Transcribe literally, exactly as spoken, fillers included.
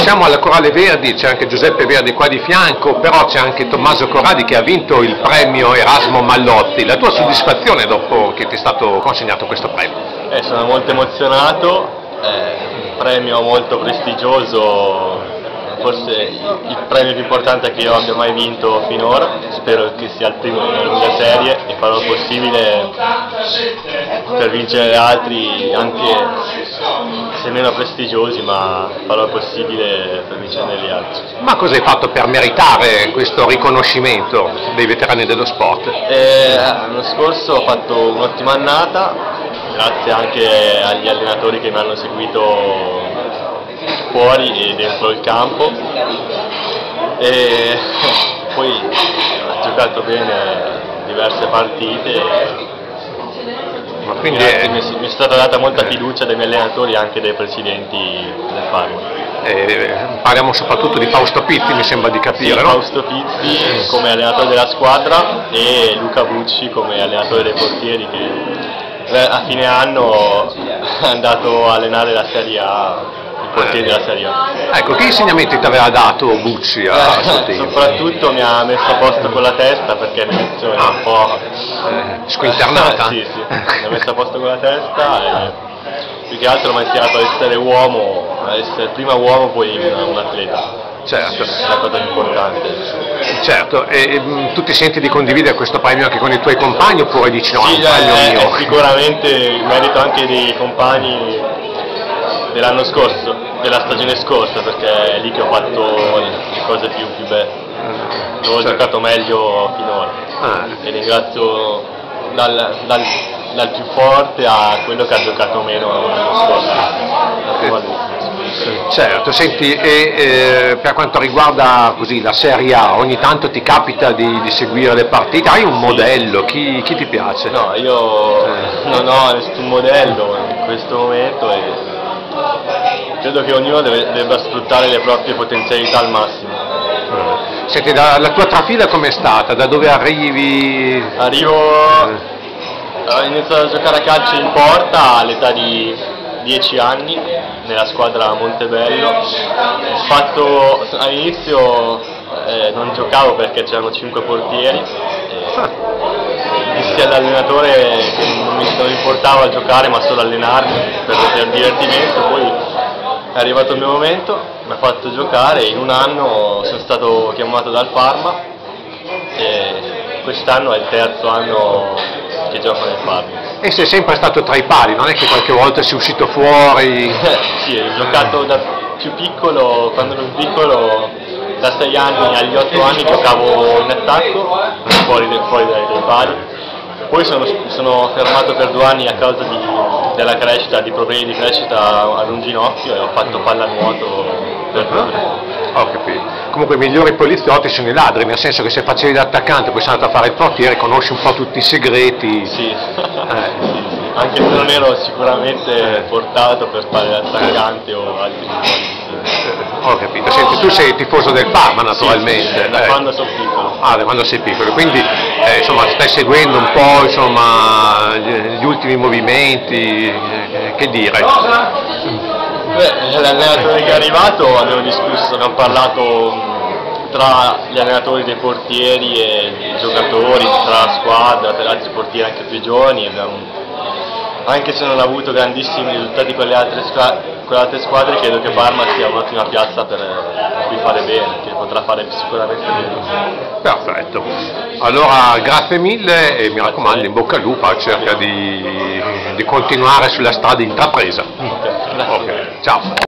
siamo alla Corale Verdi, c'è anche Giuseppe Verdi qua di fianco, però c'è anche Tommaso Corradi che ha vinto il premio Erasmo Mallotti. La tua soddisfazione dopo che ti è stato consegnato questo premio? Eh, sono molto emozionato, è un premio molto prestigioso, forse il premio più importante che io abbia mai vinto finora. Spero che sia il primo in una lunga serie e farò il possibile per vincere altri, anche se meno prestigiosi, ma farò il possibile per vincere gli altri. Ma cosa hai fatto per meritare questo riconoscimento dei veterani dello sport? Eh, l'anno scorso ho fatto un'ottima annata, grazie anche agli allenatori che mi hanno seguito fuori e dentro il campo, e poi ho giocato bene diverse partite. Ma quindi Grazie, è... mi, è, mi è stata data molta fiducia dai miei allenatori e anche dai presidenti del Parma. Eh, parliamo soprattutto di Fausto Pizzi, mi sembra di capire, sì, no? Fausto Pizzi come allenatore della squadra e Luca Bucci come allenatore dei portieri, che a fine anno è andato a allenare la Serie A. Portiere della Serie A. Ecco, che insegnamenti ti aveva dato Bucci a eh, suo tempo? Soprattutto mi ha messo a posto con la testa, perché all'inizio era un po' eh, squinternata? sì, sì, mi ha messo a posto con la testa e più che altro mi ha insegnato ad essere uomo, ad essere prima uomo poi un, un atleta. Certo. È una cosa importante. Certo, e, e tu ti senti di condividere questo premio anche con i tuoi compagni oppure dici no, Sì, è un premio è, mio? È sicuramente il merito anche dei compagni dell'anno scorso, della stagione scorsa, perché è lì che ho fatto le cose più, più belle, dove ho certo. giocato meglio finora, ah. e ringrazio dal, dal, dal più forte a quello che ha giocato meno l'anno scorso. Certo, senti, e eh, per quanto riguarda così, la Serie A, ogni tanto ti capita di, di seguire le partite, hai un modello, chi, chi ti piace? No, io eh. non ho nessun modello in questo momento e credo che ognuno deve, debba sfruttare le proprie potenzialità al massimo. Senti, la, la tua trafila com'è stata? Da dove arrivi? Arrivo, ho iniziato a giocare a calcio in porta all'età di dieci anni, nella squadra Montebello. Ho fatto, all'inizio eh, non giocavo perché c'erano cinque portieri, e dissi all'allenatore che non mi, non mi importava giocare ma solo allenarmi per, per divertimento. Poi è arrivato il mio momento, mi ha fatto giocare, in un anno sono stato chiamato dal Parma e quest'anno è il terzo anno che gioco nel Parma. E sei sempre stato tra i pali, non è che qualche volta sei uscito fuori? Sì, ho giocato da più piccolo, quando ero piccolo, da sei anni agli otto anni giocavo in attacco, fuori, fuori dai, dai pali. Poi sono, sono fermato per due anni a causa di, della crescita, di problemi di crescita ad un ginocchio, e ho fatto pallanuoto per problemi. Ho capito. Comunque i migliori poliziotti sono i ladri, nel senso che se facevi l'attaccante poi sei andato a fare il portiere, conosci un po' tutti i segreti. Sì, eh. sì, sì. Anche se non ero sicuramente portato per fare l'attaccante o altri ruoli. Ho capito. Senti, tu sei tifoso del Parma naturalmente. Sì, da eh. quando sono piccolo. Ah, da quando sei piccolo, quindi eh, insomma, stai seguendo un po' insomma, gli, gli ultimi movimenti, eh, che dire? Beh, l'allenatore che è arrivato abbiamo discusso, abbiamo parlato tra gli allenatori dei portieri e i giocatori, tra la squadra, tra gli altri portieri anche più giovani. Abbiamo, anche se non ha avuto grandissimi risultati con le altre squadre, con le altre squadre credo che Parma sia un'ottima piazza per, per cui fare bene, che potrà fare sicuramente bene. Perfetto, allora grazie mille e mi raccomando in bocca al lupo, cerca di, di continuare sulla strada intrapresa. Okay, okay. Ciao.